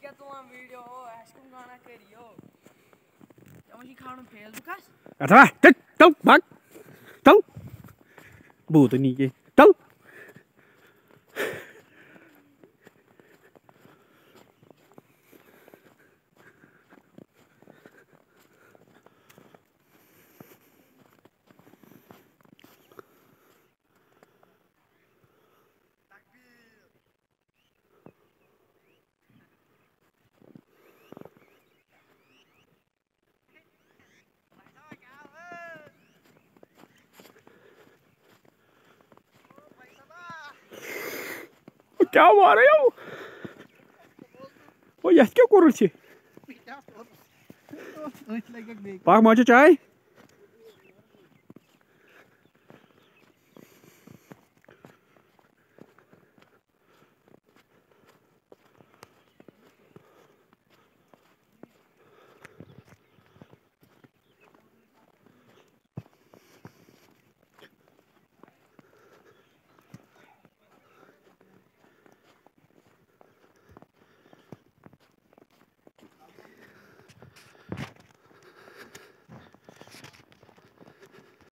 क्या तुम वीडियो ऐसे गाना करियो मुझे खाना फेसबुकस अथवा चल भाग चल भूत नहीं के चल क्या हुआ रहे हो वो यस क्या कर रहे थे पाक माचो चाय